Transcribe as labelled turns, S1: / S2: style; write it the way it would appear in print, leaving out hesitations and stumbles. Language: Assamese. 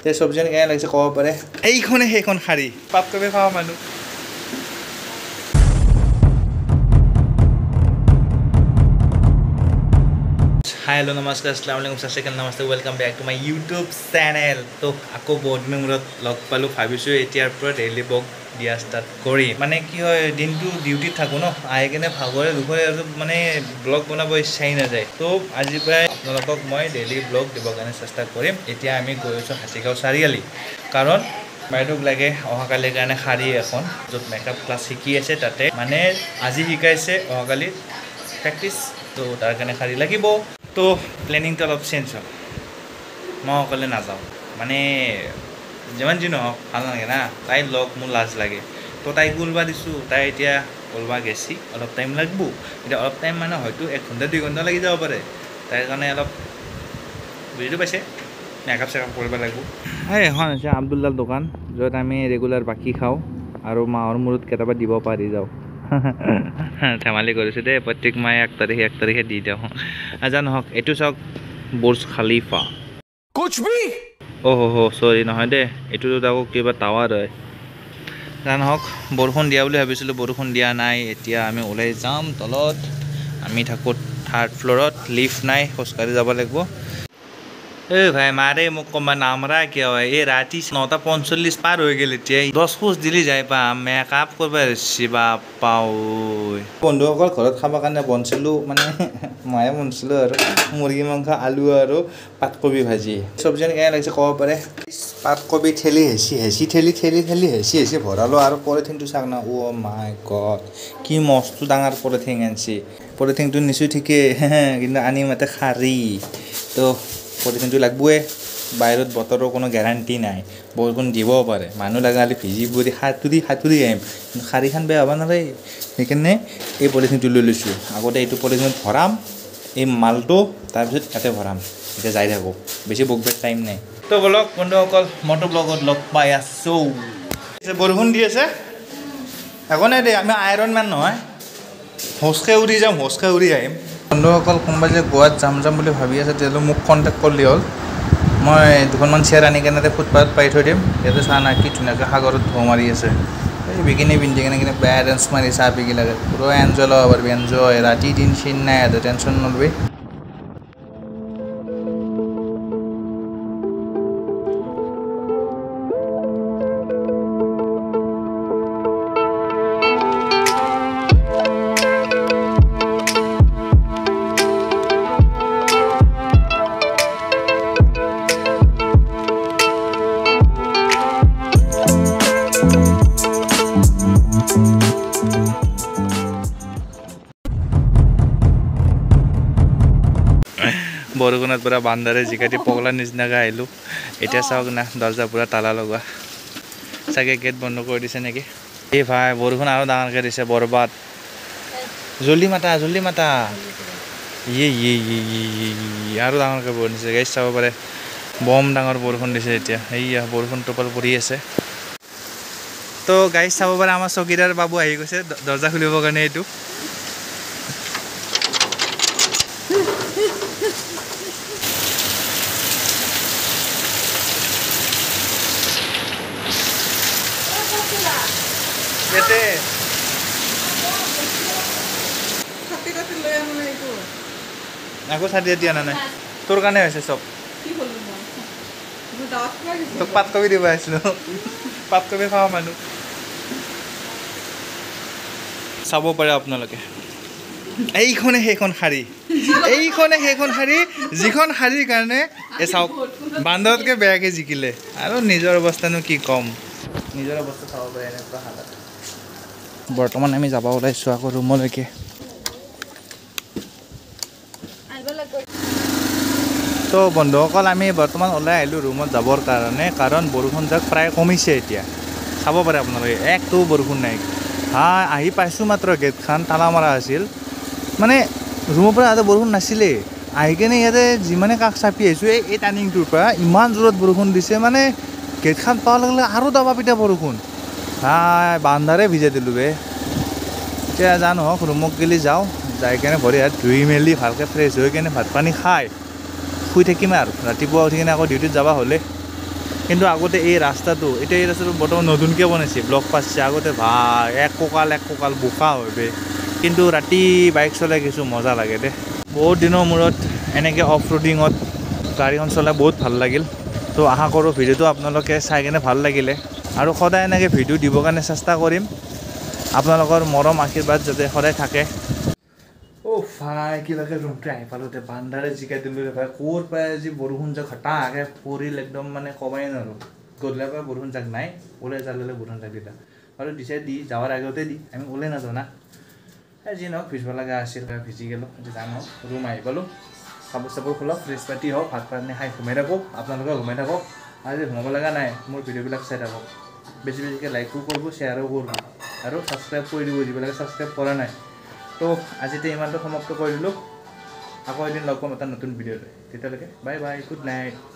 S1: এই চব্জিখন কেনে লাগিছে ক'ব পাৰে এইখনে সেইখন শাৰী পাতকবি খাওঁ মানুহ Hi, hello, namaskar, assalamualaikum, sasikal, namaste, welcome back to my YouTube channel. So, ako বহুত দিনৰ মূৰত লগ পালো ভাবিছো এতিয়াৰ পৰা ডেইলি ব্লগ দিয়া ষ্টাৰ্ট কৰি মানে কি হয় দিনটো ডিউটিত থাকো ন আহি কেনে ভাগৰে দুখৰে আৰু মানে ব্লগ বনাব ইচ্ছাই নাযায় তো আজি প্ৰায় আপোনালোকক মই ডেইলি ব্লগ দিবৰ কাৰণে চেষ্টা কৰিম এতিয়া আমি গৈ আছো হাতীগাঁও চাৰিআলি কাৰণ বাইদেউক লাগে অহাকালিৰ কাৰণে শাৰী এখন য'ত মেকআপ ক্লাছ শিকি আছে তাতে মানে আজি শিকাইছে অহাকালি প্ৰেক্টিছ তো তাৰ কাৰণে শাৰী লাগিব তো প্লেনিংটো অলপ চেঞ্জ হ'ল মই অকলে নাযাওঁ মানে যিমান যি নহওক ভাল নালাগে না তাই লগ মোৰ লাজ লাগে তো তাইক ওলবা দিছোঁ তাই এতিয়া ওলবা গেছি অলপ টাইম লাগিব এতিয়া অলপ টাইম মানে হয়তো 1 ঘণ্টা 2 ঘণ্টা লাগি যাব পাৰে তাইৰ কাৰণে অলপ বুজিটো পাইছে মেকআপ চেকআপ কৰিব লাগিব এই এখন হৈছে আব্দুল্লাৰ দোকান য'ত আমি ৰেগুলাৰ বাকী খাওঁ আৰু মাহৰ মূৰত কেতিয়াবা দিব পাৰি যাওঁ ধেমালি কৰিছোঁ দেই প্ৰত্যেক মাহে 1 তাৰিখে দি দিওঁ জানো হওক এইটো চাওক বুৰ্জ খালিফা কুছ ভি অহ' সৰি নহয় দেই এইটোতো আকৌ কিবা টাৱাৰ হয় জানো হওক বৰষুণ দিয়া বুলি ভাবিছিলোঁ বৰষুণ দিয়া নাই এতিয়া আমি ওলাই যাম তলত আমি থাকোঁ 3rd ফ্ল'ৰত লিফ্ট নাই খোজকাঢ়ি যাব লাগিব এই ভাই মাৰে মোক কমা নামৰা কিয় হয় এই ৰাতি 9:45 পাৰ হৈ গ'ল এতিয়া 10 খোজ দিলি যাই পাম মেকআপ কৰিব আহিছি বাপাও বন্ধুসকল ঘৰত খাবৰ কাৰণে বনছিলোঁ মানে ময়ে বনছিলোঁ আৰু মুৰ্গী মাংস আলু আৰু পাতকবি ভাজি চব্জিখন কেনে লাগিছে ক'ব পাৰে পাতকবি ঠেলি হেঁচি ভৰালোঁ আৰু পলিথিনটো চাওক না অ' মাই গড কি মস্ত ডাঙৰ পলিথিন আনিছে পলিথিনটো নিছোঁ ঠিকেই কিন্তু আনি মাতে শাৰী তো পলিথিনটো লাগবই বাহিৰত বতৰৰ কোনো গেৰাণ্টি নাই বৰষুণ দিবও পাৰে মানুহ লগালে ভিজি পৰি সাঁতুৰি আহিম কিন্তু শাৰীখন বেয়া হ'ব নালাগে সেইকাৰণে এই পলিথিনটো লৈ লৈছোঁ আগতে এইটো পলিথিনত ভৰাম এই মালটো তাৰপিছত ইয়াতে ভৰাম এতিয়া যাই থাকোঁ বেছি বকবেক টাইম নাই তো বলক বন্ধুসকল মটৰ ব্লগত লগ পাই আছোঁ বৰষুণ দি আছে একো নাই দেই আমি আইৰণ মেন নহয় হোচকৈ উৰি যাম হোচকৈ উৰি আহিম বন্ধুসকল কোনোবাই যে গোৱাত যাম বুলি ভাবি আছে তেতিয়াহ'লে মোক কণ্টেক্ট কৰিলে হ'ল মই 2খনমান চেয়াৰ আনি কেনে ফুটপাথত পাই থৈ দিম ইয়াতে চাহ না কি ধুনীয়াকৈ সাগৰত ঢৌ মাৰি আছে এই বিকিনি পিন্ধি কেনে বেয়া ডেন্স মাৰি চাহ পিকি লাগে পুৰা এনজয় ল'ব পাৰিবি এনজয় ৰাতি দিন চিন নাই ইয়াতে টেনশ্যন নলবি বৰষুণত পুৰা বান্দাৰে জিকাটি পগলা নিচিনাকৈ আহিলোঁ এতিয়া চাওক না দৰ্জা পুৰা তালা লগোৱা চাগে গেট বন্ধ কৰি দিছে নেকি এই ভাই বৰষুণ আৰু ডাঙৰকৈ দিছে বৰবাদ জল্দি মাতা আৰু ডাঙৰকৈ বৰষুণ দিছে গাইজ চাব পাৰে বম ডাঙৰ বৰষুণ দিছে এতিয়া এইয়া বৰষুণ টোপাল পৰি আছে তো গাইজ চাব পাৰে আমাৰ চকীদাৰ বাবু আহি গৈছে দৰ্জা খুলিবৰ কাৰণে এইটো আকৌ ছাতি দিয়া নাই তোৰ কাৰণে হৈছে চব তোক পাতকবি দিব আহিছিলোঁ পাতকবি খাওঁ মানুহ চাব পাৰে আপোনালোকে এইখনে সেইখন শাৰী যিখন শাৰীৰ কাৰণে এই চাওক বান্দৰতকৈ বেয়াকৈ জিকিলে আৰু নিজৰ অৱস্থানো কি ক'ম নিজৰ অৱস্থা চাব পাৰে এনেকুৱা হালত বৰ্তমান আমি যাব ওলাইছোঁ আকৌ ৰুমলৈকে তো বন্ধুসকল আমি বৰ্তমান ওলাই আহিলোঁ ৰুমত যাবৰ কাৰণে কাৰণ বৰষুণ যাক প্ৰায় কমিছে এতিয়া চাব পাৰে আপোনালোকে একটো বৰষুণ নাই আহি পাইছোঁ মাত্ৰ গেটখন তালা মৰা আছিল মানে ৰুমৰ পৰা ইয়াতে বৰষুণ নাছিলেই আহি কেনে ইয়াতে যিমানে কাষ চাপি আহিছোঁ এই টাৰ্ণিংটোৰ পৰা ইমান জোৰত বৰষুণ দিছে মানে গেটখন পোৱাৰ লগে লগে আৰু দবা পিটা বৰষুণ বান্দাৰে ভিজাই দিলোঁ বে এতিয়া জানো হওক ৰুমক গেলি যাওঁ যাই কেনে ভৰি হাত ধুই মেলি ভালকৈ ফ্ৰেছ হৈ কেনে ভাত পানী খাই শুই থাকিম আৰু ৰাতিপুৱা উঠি কিনে আকৌ ডিউটিত যাব হ'লে কিন্তু আগতে এই ৰাস্তাটো এতিয়া এই ৰাস্তাটো বৰ্তমান নতুনকৈ বনাইছে ব্লক পাইছে আগতে ভাই এক কঁকাল বোকা হবে কিন্তু ৰাতি বাইক চলাই কিছু মজা লাগে দে বহুত দিনৰ মূৰত এনেকৈ অফ ৰোডিঙত গাড়ীখন চলাই বহুত ভাল লাগিল তো আশা কৰোঁ ভিডিঅ'টো আপোনালোকে চাই কিনে ভাল লাগিলে আৰু সদায় এনেকৈ ভিডিঅ' দিবৰ কাৰণে চেষ্টা কৰিম আপোনালোকৰ মৰম আশীৰ্বাদ যাতে সদায় থাকে ভাই কিবাকে ৰুমটো আহি পালোঁ এতিয়া বান্ধাৰে জিকাই দিলোঁ ভাই ক'ৰ পাই আজি বৰষুণ যাক হঠাকে পৰিল একদম মানে ক'বাই নোৱাৰোঁ গধূলিৰ পৰা বৰষুণ যাক নাই ওলাই যালে বৰষুণ যাক দিলা আৰু দিছে দি যাৱাৰ আগতে দি আমি ওলাই নাযাওঁ না যি নহওক ভিজিব লগা আছিল ভিজি গ'লোঁ এতিয়া যাম ৰুম আহি পালোঁ কাপোৰ চাপোৰ খোলক ফ্ৰেছ পাতি হওক ভাত পানী খাই ঘুমাই থাকক আপোনালোকে ঘুমাই থাকক আজি ঘুমাব লগা নাই মোৰ ভিডিঅ'বিলাক চাই থাকক বেছি বেছিকৈ লাইকো কৰিব শ্বেয়াৰো কৰিব আৰু ছাবস্ক্ৰাইব কৰি দিব যিবিলাকে ছাবস্ক্ৰাইব কৰা নাই তো আজিতে ইমানটো সমাপ্ত কৰি দিলোঁ আকৌ এদিন লগ পাম এটা নতুন ভিডিঅ'লৈ তেতিয়ালৈকে বাই বাই গুড নাইট